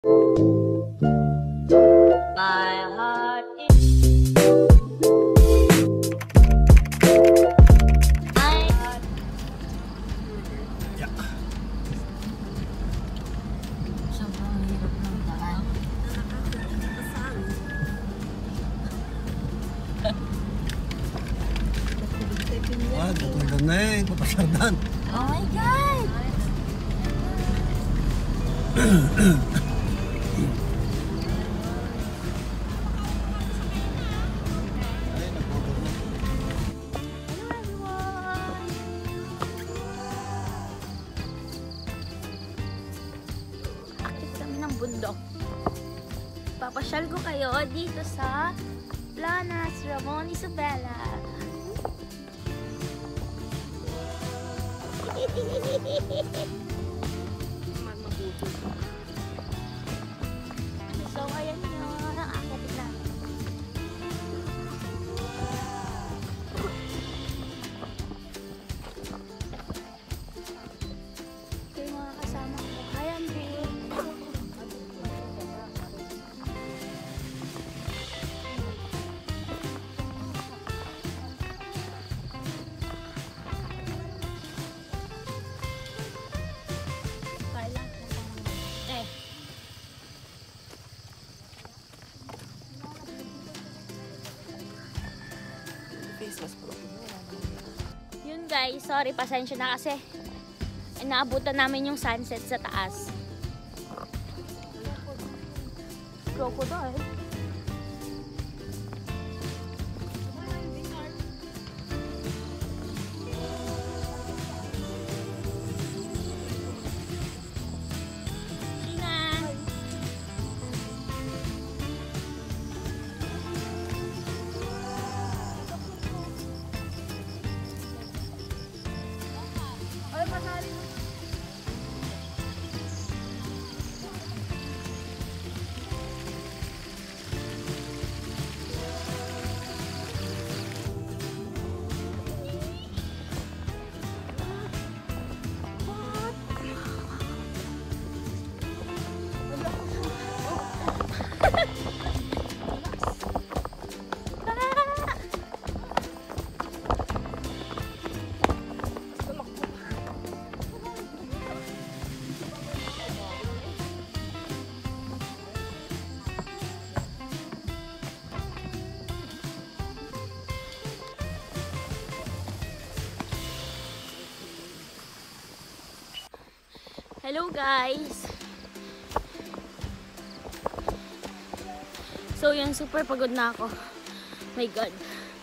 My heart is my heart. Yeah. Sobrang hirap ng daan. Ah, tutulog na eh. Papasardan. Oh my God! Hello everyone! Akit kami ng bundok. Papasyal ko kayo dito sa Planas Ramon Isabela. So, ayan yun ang akit namin. Ito yung mga kasama ko. Hi, Andre. Eh. Yun guys, sorry, pasensya na kasi inaabutan namin yung sunset sa taas. Crocodile. Ingat. Hello guys! So yun, super pagod na ako. My God.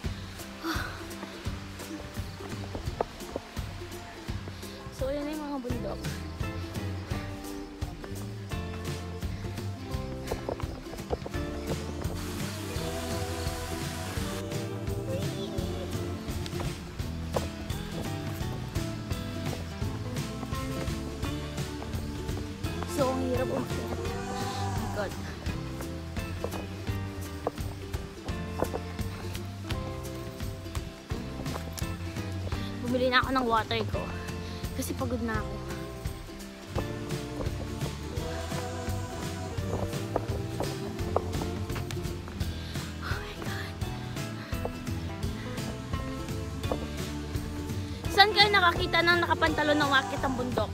So yun na yung mga bundok. So, ang hirap umakyat. Oh my God. Bumili na ako ng water ko. Kasi pagod na ako. Oh my God. Saan kayo nakakita ng nakapantalon ng umakyat ang bundok?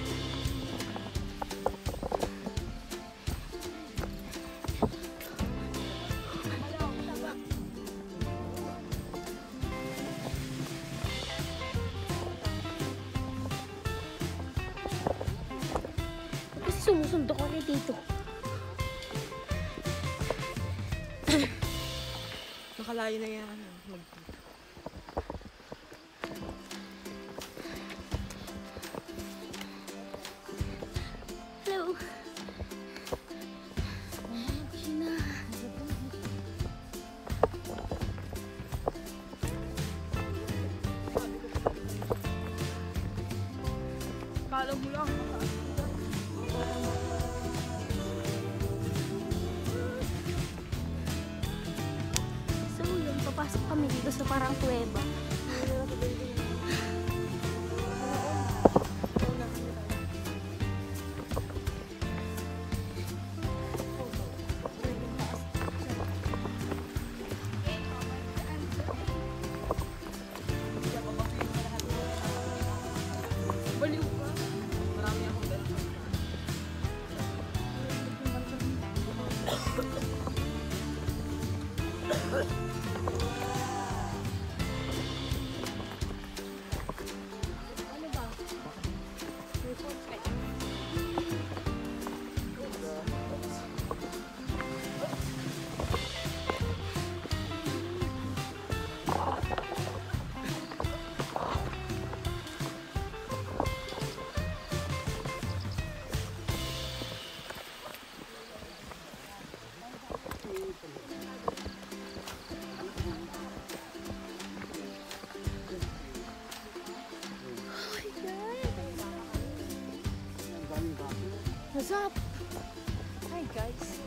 Sumusundo ko rin dito. Nakalayo na yan. Hello. Kala mo lang. So yun, papasok kami dito sa parang kuweba. guys.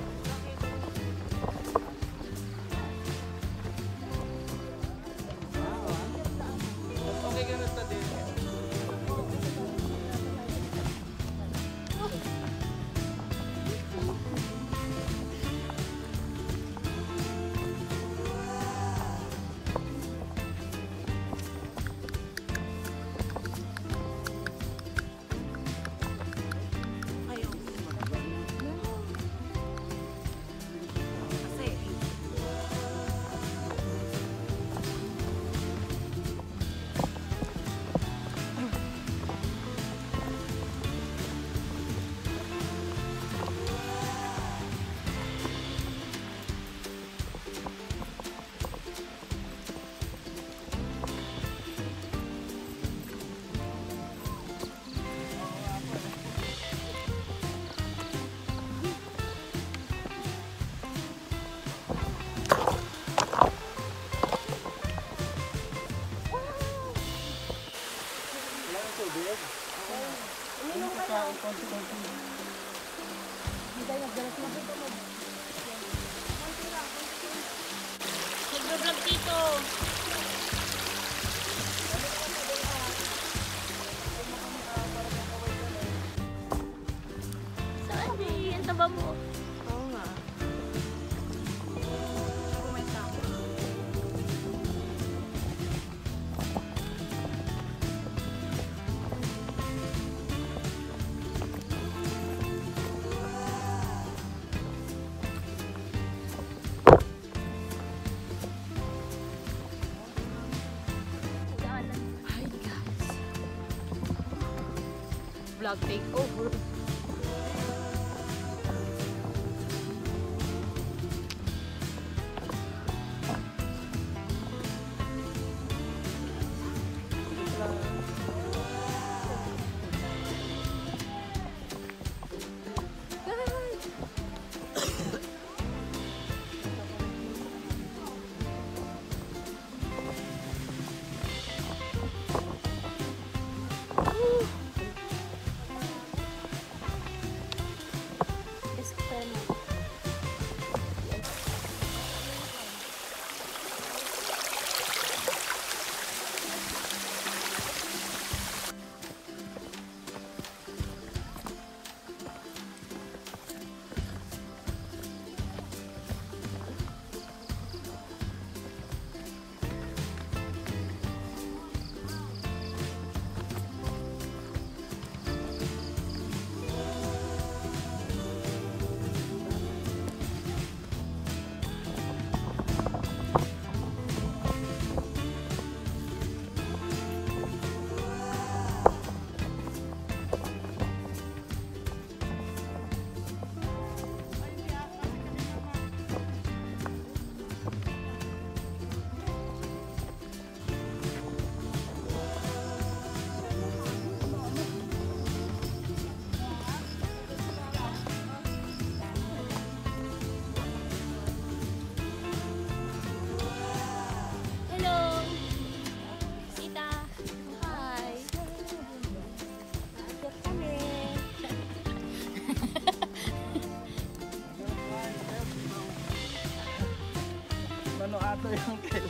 Nag-vlog dito. Saan eh? Ang taba mo. Oo nga. Ako may tama. Hi guys. Vlog takeover. Hello. Sita. Hi. Aakyat kami. Ano ato yung kail?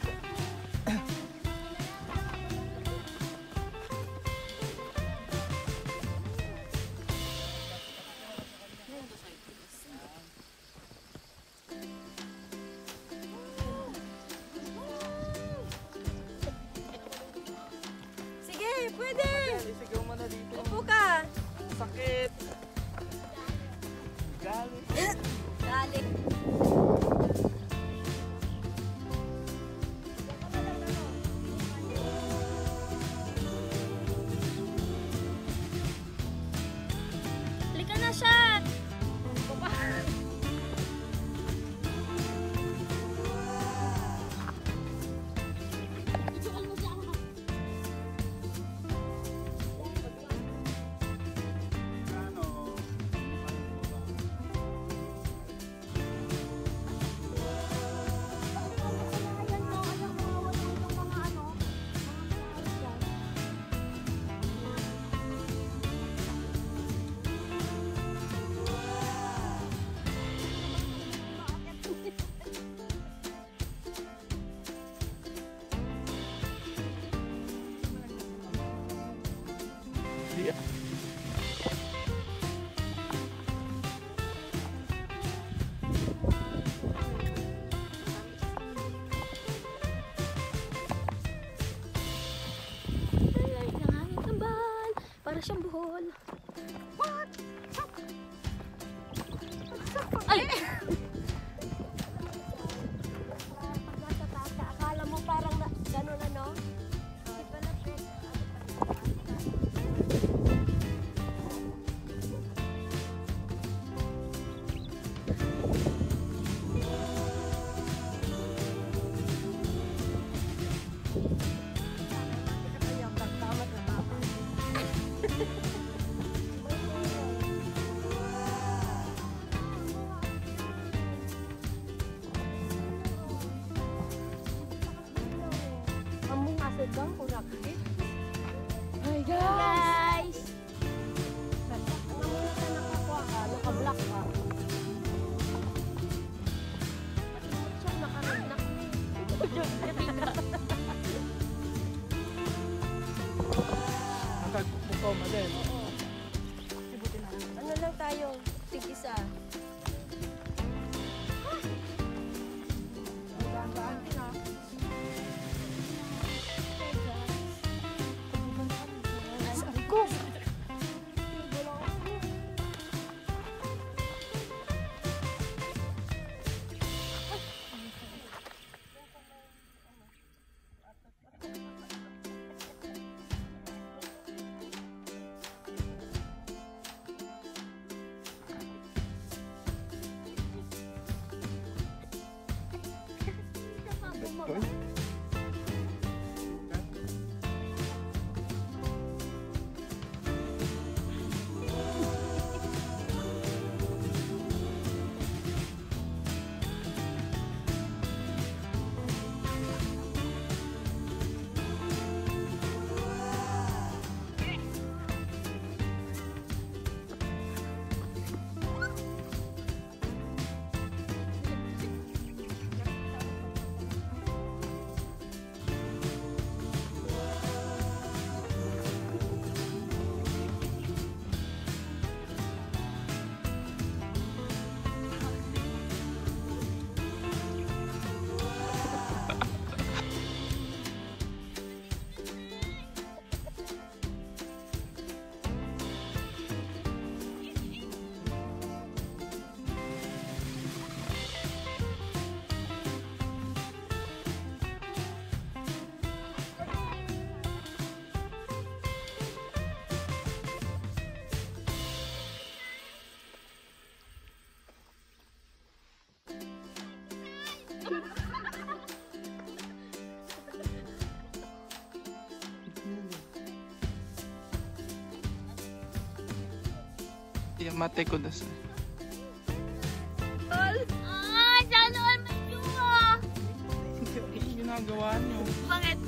Sige, pwede. Isigaw mo na dito. Upo ka. Sakit. Galit. Dali. Halika na siya. Ano? siyang buhol. What? Ay! Nasa taas ka. Akala mo parang gano'n ano? Hindi pala pwede. Among asod bang kurakit? Hi Guys! Namunod na nakakuha ka, naka-block ka. Siya nakarandak. Nakagpukaw mo din. Ano lang tayo? Tig-isa. Gaan din ah. Sabi ko! Mate ko na sa. Ah! Sana all may jowa! Yung ginagawa nyo. Bakit?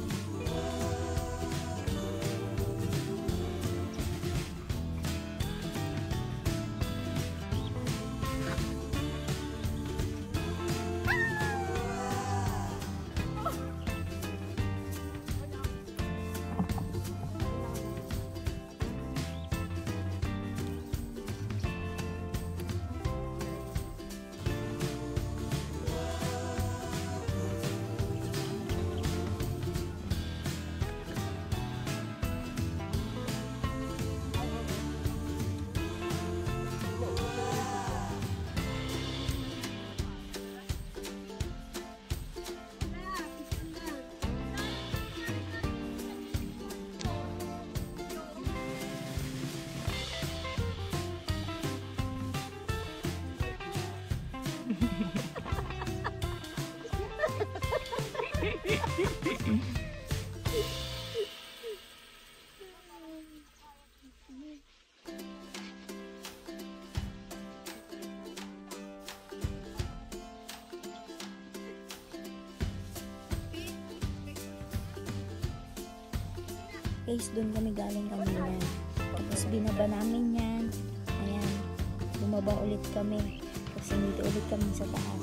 Guys, doon kami galing kanina. Tapos binaba namin yan. Ayan. Bumaba ulit kami. Kasi dito ulit kami sa taas.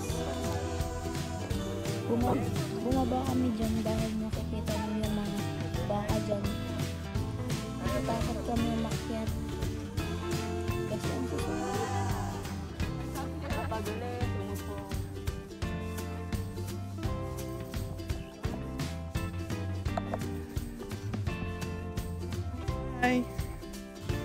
Bumaba kami dyan dahil nakikita mo yung mga baka dyan. Natatakot kami umakyat. Kasi ang susunod. Pagulit, umupo. Hi.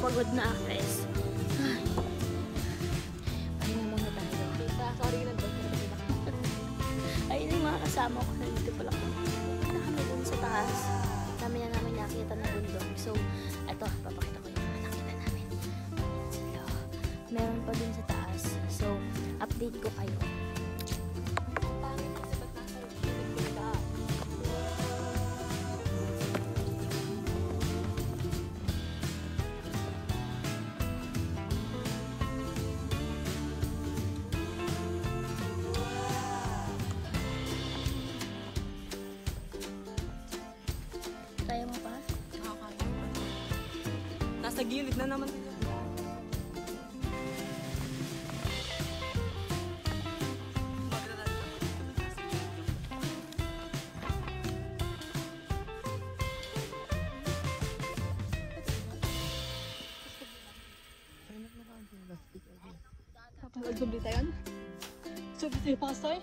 pagod na akes. Pahinga muna tayo. Sorry na doon. Ayun yung mga kasama ko. Nandito pala ko. Punta kami dun sa taas. Dami na namin nakita na bundok. So, eto, papakita ko yung mga nakita namin. Sila. Meron pa dun sa taas. So, update ko kayo. Pangit kasi ba't nasa pinig ka? Kaya mo pa? Nasa gilid na naman. Nagsubli tayo? Subli tayo pasay?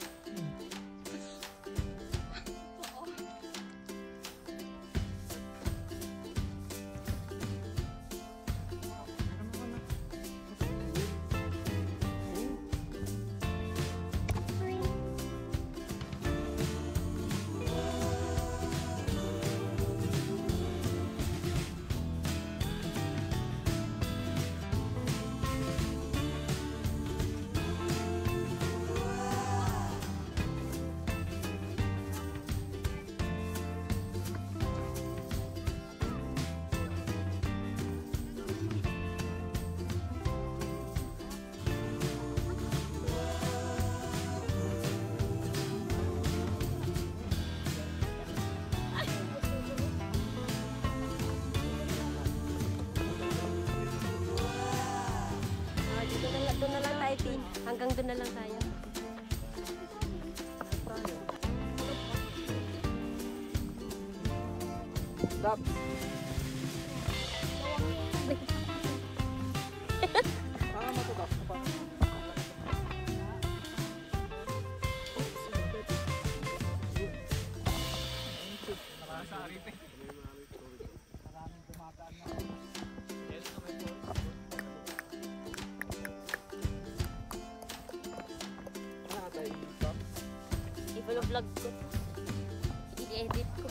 Doon na lang tayo, Tin. Hanggang doon na lang tayo. Stop. Matutap. I-vlog ko. I-edit ko.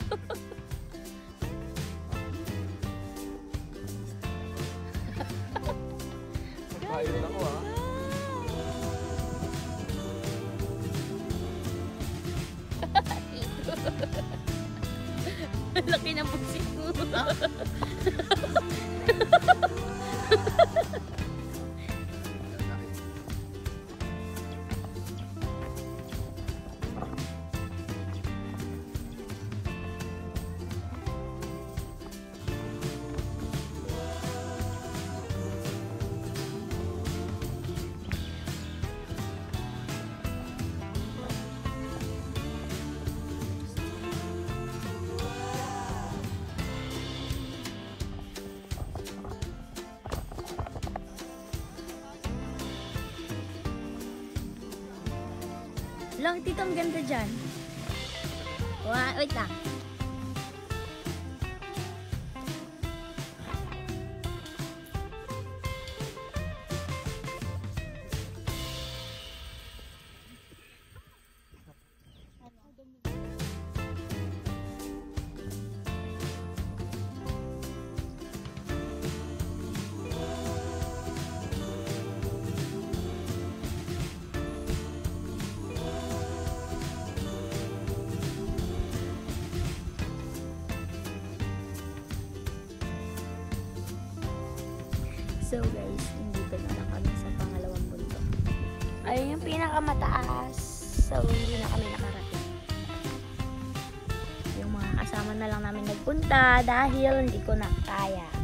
Nagpahirin ako ah. Laki ng busit mo. Lang, tito, ang ganda dyan. Wait lang. So guys, nandito na lang kami sa pangalawang bundok. Ayun yung pinakamataas. So hindi na kami nakarating. Yung mga kasama na lang namin nagpunta dahil hindi ko na kaya.